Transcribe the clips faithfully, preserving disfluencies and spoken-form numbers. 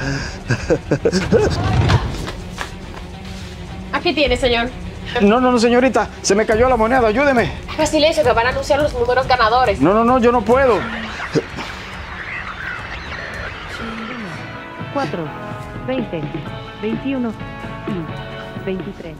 Aquí tiene, señor. No, no, no, señorita. Se me cayó la moneda. Ayúdeme. Haga silencio, que van a anunciar los números ganadores. No, no, no, yo no puedo. cuatro, veinte, veintiuno y veintitrés.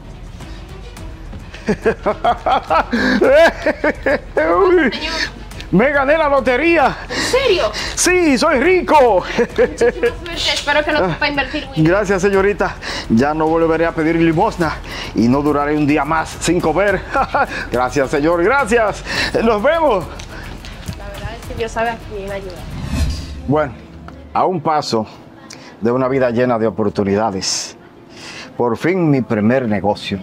Uy, me gané la lotería. ¿En serio? Sí, soy rico. Muchísima suerte. Espero que lo sepa invertir muy bien. Gracias, señorita. Ya no volveré a pedir limosna y no duraré un día más sin comer. Gracias, señor. Gracias. Nos vemos. La verdad es que Dios sabe a quién ayudar. Bueno, a un paso de una vida llena de oportunidades. Por fin mi primer negocio.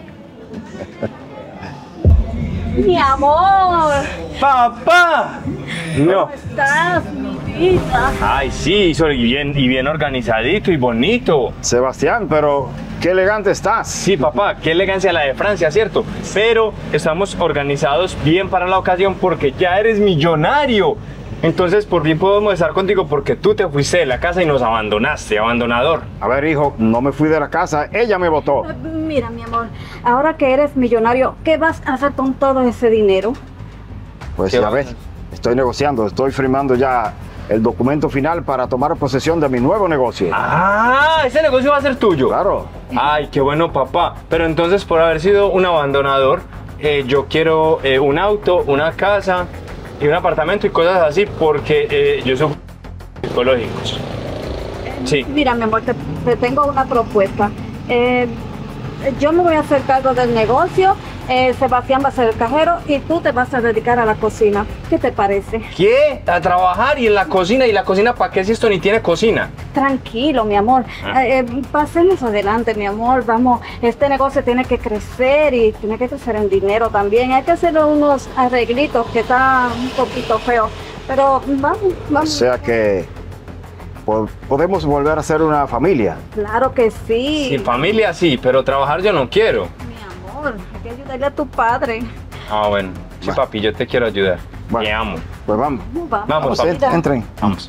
Mi amor, ¡Papá! No. ¿cómo estás, mi vida? Ay, sí, soy bien, y bien organizadito y bonito. Sebastián, pero qué elegante estás. Sí, papá, qué elegancia la de Francia, ¿cierto? Pero estamos organizados bien para la ocasión porque ya eres millonario. Entonces, por fin podemos estar contigo porque tú te fuiste de la casa y nos abandonaste, abandonador. A ver, hijo, no me fui de la casa, ella me botó. Mira, mi amor, ahora que eres millonario, ¿qué vas a hacer con todo ese dinero? Pues ¿Qué ya vas a ves, hacer? estoy negociando, estoy firmando ya el documento final para tomar posesión de mi nuevo negocio. Ah, ese negocio va a ser tuyo. Claro. Ay, qué bueno, papá. Pero entonces, por haber sido un abandonador, eh, yo quiero eh, un auto, una casa y un apartamento y cosas así porque eh, yo soy psicológicos. Sí. Mira, mi amor, te, te tengo una propuesta. Eh, yo me voy a hacer cargo del negocio, eh, Sebastián va a ser el cajero y tú te vas a dedicar a la cocina. ¿Qué te parece? ¿Qué? A trabajar y en la cocina. ¿Y la cocina para qué si esto ni tiene cocina? Tranquilo, mi amor. Ah. Eh, eh, pasemos adelante, mi amor. Vamos, este negocio tiene que crecer y tiene que crecer en dinero también. Hay que hacer unos arreglitos que están un poquito feos. Pero vamos, O vamos. sea que po- podemos volver a ser una familia. Claro que sí. Sí, familia sí, pero trabajar yo no quiero. Mi amor, hay que ayudarle a tu padre. Ah, bueno. Sí, Bueno. papi, yo te quiero ayudar. Bueno. Te amo. Pues vamos. Vamos. Vamos, Vamos, papi. en- entren. Vamos.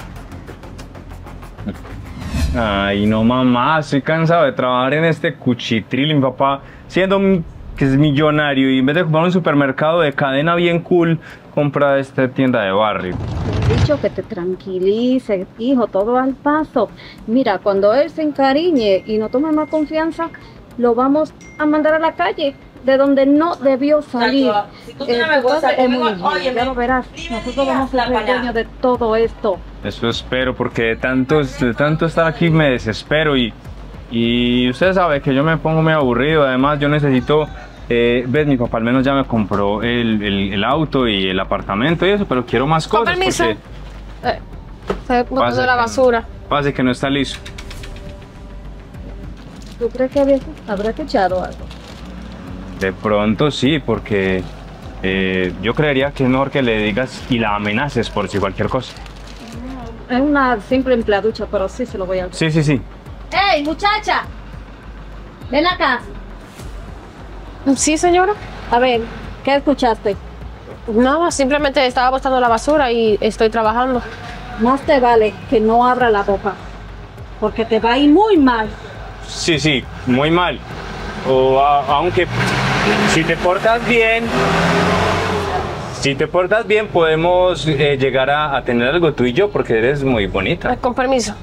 Ay, no, mamá, estoy cansado de trabajar en este cuchitril, mi papá, siendo m- que es millonario y en vez de comprar un supermercado de cadena bien cool, compra esta tienda de barrio. Te he dicho que te tranquilices, hijo, todo al paso. Mira, cuando él se encariñe y no tome más confianza, lo vamos a mandar a la calle, de donde no debió salir. Exacto. Si tú tienes tu vergüenza padre es conmigo, muy bueno, óyeme, ya lo verás. dime Nosotros días vamos a la ser palabra. dueños de todo esto. Eso espero, porque de tanto, de tanto estar aquí me desespero y, y usted sabe que yo me pongo muy aburrido, además yo necesito, eh, ves, mi papá al menos ya me compró el, el, el auto y el apartamento y eso, pero quiero más Con cosas. permiso. porque Eh, Está botando pasa la que- basura. Pase que no está listo. ¿Tú crees que había- habrá escuchado algo? De pronto sí, porque eh, yo creería que es mejor que le digas y la amenaces por si cualquier cosa. Es una simple empleaducha, pero sí se lo voy a decir. Sí, sí, sí. ¡Ey, muchacha! Ven acá. Sí, señora. A ver, ¿qué escuchaste? Nada, simplemente estaba botando la basura y estoy trabajando. Más te vale que no abra la boca, porque te va a ir muy mal. Sí, sí, muy mal. O a- aunque si te portas bien, si te portas bien podemos eh, llegar a, a tener algo tú y yo porque eres muy bonita. Eh, Con permiso.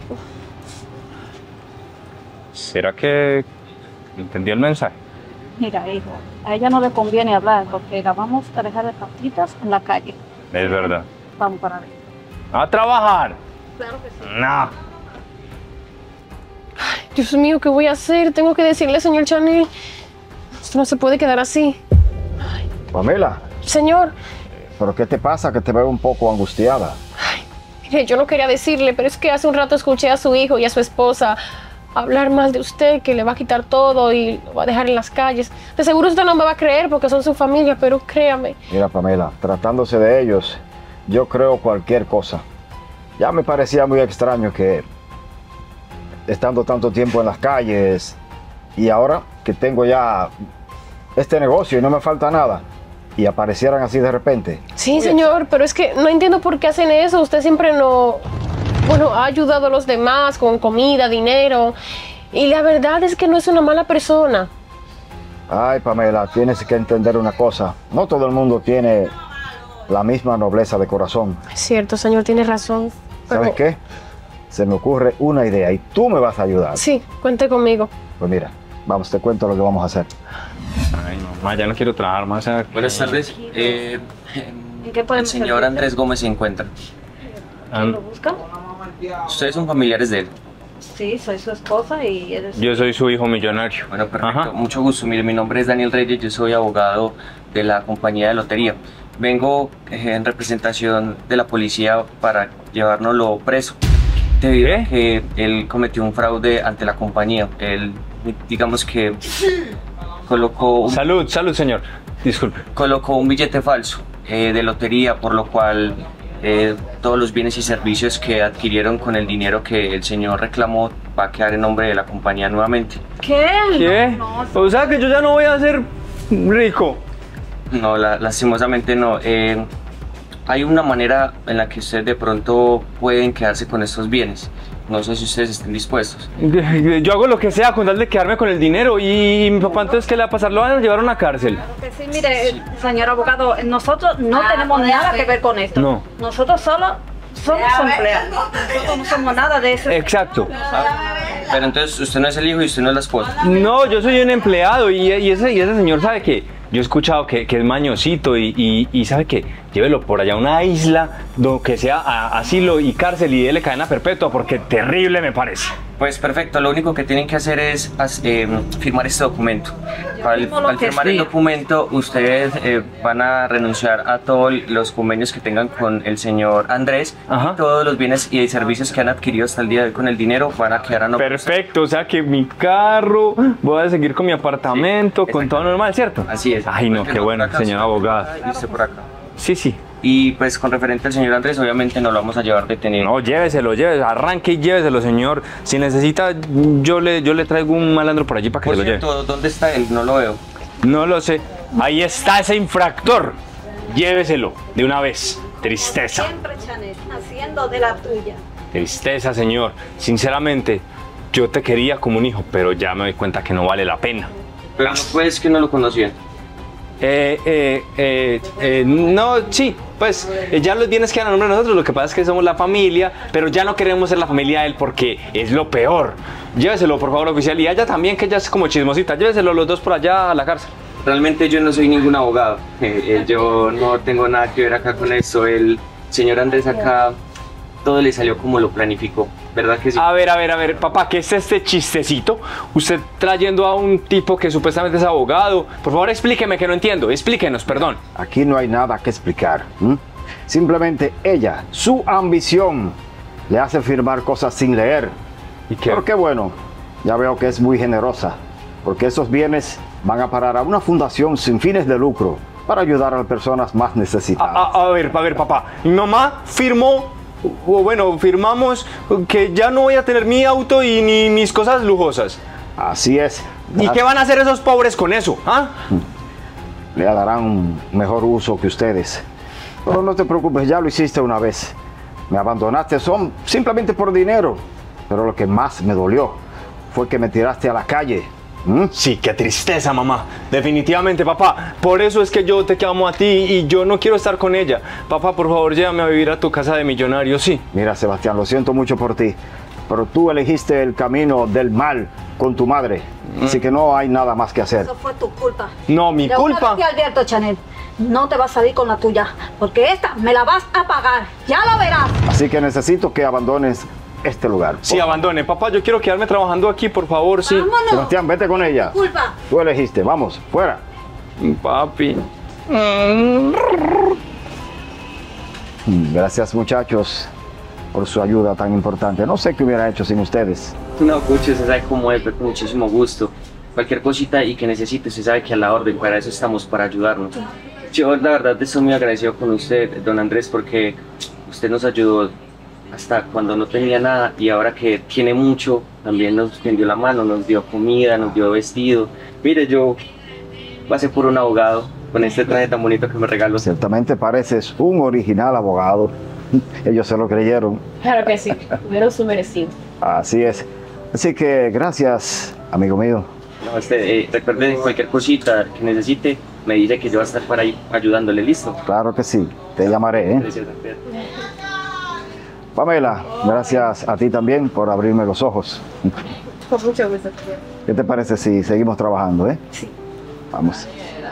¿Será que entendió el mensaje? Mira, hijo, a ella no le conviene hablar porque la vamos a dejar de patitas en la calle. Es verdad. Vamos para ver. A trabajar. Claro que sí. No. Dios mío, ¿qué voy a hacer? Tengo que decirle, señor Chanel. Esto no se puede quedar así. Pamela, Señor, ¿pero qué te pasa? Que te veo un poco angustiada. mire, yo no quería decirle, pero es que hace un rato escuché a su hijo y a su esposa hablar mal de usted, que le va a quitar todo y lo va a dejar en las calles. De seguro usted no me va a creer porque son su familia, pero créame. Mira, Pamela, tratándose de ellos, yo creo cualquier cosa. Ya me parecía muy extraño que, estando tanto tiempo en las calles, y ahora que tengo ya este negocio y no me falta nada, y aparecieran así de repente. Sí, señor, pero es que no entiendo por qué hacen eso. Usted siempre no... bueno, ha ayudado a los demás con comida, dinero. Y la verdad es que no es una mala persona. Ay, Pamela, tienes que entender una cosa. No todo el mundo tiene la misma nobleza de corazón. Es cierto, señor, tiene razón. Pero... ¿Sabes qué? Se me ocurre una idea y tú me vas a ayudar. Sí, cuente conmigo. Pues mira, vamos, te cuento lo que vamos a hacer. Ay, mamá, ya no quiero trabajar más. Buenas tardes. Eh, ¿En qué el podemos señor servirte? Andrés Gómez se encuentra. Am- ¿Lo busca? Ustedes son familiares de él. Sí, soy su esposa y eres... Yo soy su hijo millonario. Bueno, perfecto. Ajá. Mucho gusto. Mire, mi nombre es Daniel Reyes. Yo soy abogado de la compañía de lotería. Vengo eh, en representación de la policía para llevárnoslo preso. Debido a que él cometió un fraude ante la compañía. Él, digamos que colocó un, Salud, salud, señor. Disculpe. colocó un billete falso eh, de lotería, por lo cual eh, todos los bienes y servicios que adquirieron con el dinero que el señor reclamó va a quedar en nombre de la compañía nuevamente. ¿Qué? ¿Qué? No, no, O sea que yo ya no voy a ser rico. No, la- lastimosamente no. Eh, hay una manera en la que ustedes de pronto pueden quedarse con estos bienes. No sé si ustedes estén dispuestos. Yo hago lo que sea con tal de quedarme con el dinero. Y mi papá, entonces, ¿qué le va a pasar? Lo van a llevar a una cárcel. que sí, mire, señor abogado, nosotros no tenemos nada que ver con esto. No. Nosotros solo somos empleados. Nosotros no somos nada de eso. Exacto. Pero entonces usted no es el hijo y usted no es la esposa. No, yo soy un empleado y, y ese, y ese señor sabe que yo he escuchado que, que es mañosito y, y, y sabe que llévelo por allá a una isla donde sea a- asilo y cárcel y déle cadena perpetua porque terrible me parece. Pues perfecto, lo único que tienen que hacer es as- eh, firmar este documento. Al, mismo lo al que firmar el sí. documento, ustedes eh, van a renunciar a todos los convenios que tengan con el señor Andrés. Ajá. Y todos los bienes y servicios que han adquirido hasta el día de hoy con el dinero van a quedar a nombre. Perfecto, o sea que mi carro, voy a seguir con mi apartamento, Sí, con todo normal, ¿cierto? Así es. Ay, no, qué bueno, señor abogado. Y usted por acá. Sí, sí. Y pues con referente al señor Andrés, obviamente no lo vamos a llevar detenido. No, lléveselo, lléveselo, arranque y lléveselo, señor. Si necesita, yo le, yo le traigo un malandro por allí para que Por se lo lleve. cierto, ¿dónde está él? No lo veo. No lo sé. Ahí está ese infractor. Lléveselo de una vez. Tristeza. Siempre, Chanel, haciendo de la tuya. Tristeza, señor. Sinceramente, yo te quería como un hijo, pero ya me doy cuenta que no vale la pena. Pero no puedes que no lo conocía. Eh, eh, eh, eh, no, sí, pues eh, ya los bienes quedan a nombre de nosotros. Lo que pasa es que somos la familia, pero ya no queremos ser la familia de él porque es lo peor. Lléveselo, por favor, oficial. Y ella también, que ella es como chismosita. Lléveselo los dos por allá a la cárcel. Realmente yo no soy ningún abogado. Eh, eh, yo no tengo nada que ver acá con eso. El señor Andrés acá, todo le salió como lo planificó. ¿Verdad que sí? A ver, a ver, a ver, papá, ¿qué es este chistecito? Usted trayendo a un tipo que supuestamente es abogado. Por favor, explíqueme que no entiendo. Explíquenos, perdón. Aquí no hay nada que explicar. ¿m? Simplemente ella, su ambición, le hace firmar cosas sin leer. ¿Y qué? Pero qué bueno, ya veo que es muy generosa, porque esos bienes van a parar a una fundación sin fines de lucro para ayudar a las personas más A, necesitadas. a- a ver, a ver, papá. Mi mamá firmó, o bueno, firmamos que ya no voy a tener mi auto y ni mis cosas lujosas. Así es. ¿Y qué van a hacer esos pobres con eso? ¿Ah? Le darán un mejor uso que ustedes. Pero no te preocupes, ya lo hiciste una vez. Me abandonaste son simplemente por dinero. Pero lo que más me dolió fue que me tiraste a la calle. ¿m? Sí, qué tristeza, mamá. Definitivamente, papá. Por eso es que yo te amo a ti y yo no quiero estar con ella. Papá, por favor, llévame a vivir a tu casa de millonario, sí. Mira, Sebastián, lo siento mucho por ti, pero tú elegiste el camino del mal con tu madre. Así que no hay nada más que hacer. Eso fue tu culpa. No, mi De culpa. una vez te advierto, Chanel, no te vas a salir con la tuya, porque esta me la vas a pagar. Ya lo verás. Así que necesito que abandones este lugar. Sí, abandone. Papá, yo quiero quedarme trabajando aquí, por favor, sí. Vámonos. Sebastián, vete con ella. Culpa. Tú elegiste, vamos, fuera. Papi. Mm, Gracias, muchachos, por su ayuda tan importante. No sé qué hubiera hecho sin ustedes. No, Cucho, usted sabe cómo es, con muchísimo gusto. Cualquier cosita y que necesite, usted sabe que a la orden, para eso estamos, para ayudarnos. Yo, la verdad, estoy muy agradecido con usted, don Andrés, porque usted nos ayudó hasta cuando no tenía nada y ahora que tiene mucho, también nos tendió la mano, nos dio comida, nos dio vestido. Mire, yo pasé por un abogado con este traje tan bonito que me regaló. Ciertamente pareces un original abogado, Ellos se lo creyeron. Claro que sí, tuvieron su merecido. Así es. Así que gracias, amigo mío. No, usted, eh, recuerde cualquier cosita que necesite, me dice que yo voy a estar por ahí ayudándole, ¿listo? Claro que sí, te llamaré, ¿eh? Gracias, Alfredo. Pamela, gracias a ti también por abrirme los ojos. Con mucho gusto. ¿Qué te parece si seguimos trabajando, eh? Sí. Vamos.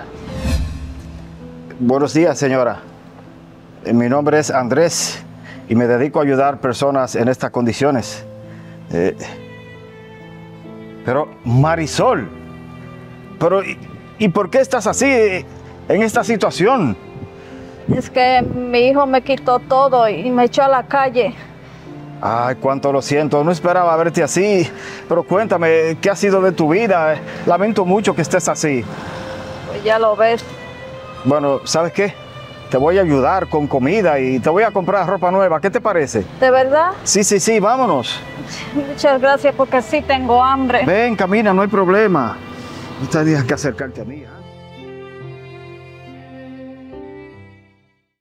Buenos días, señora. Mi nombre es Andrés y me dedico a ayudar personas en estas condiciones. Eh, pero, Marisol, pero ¿y, ¿y por qué estás así en esta situación? Es que mi hijo me quitó todo y me echó a la calle. Ay, cuánto lo siento, no esperaba verte así. Pero cuéntame, ¿qué ha sido de tu vida? Lamento mucho que estés así. Pues ya lo ves. Bueno, ¿sabes qué? Te voy a ayudar con comida y te voy a comprar ropa nueva. ¿Qué te parece? ¿De verdad? Sí, sí, sí, vámonos. Muchas gracias porque sí tengo hambre. Ven, camina, no hay problema. No tienes que acercarte a mí. ¿eh?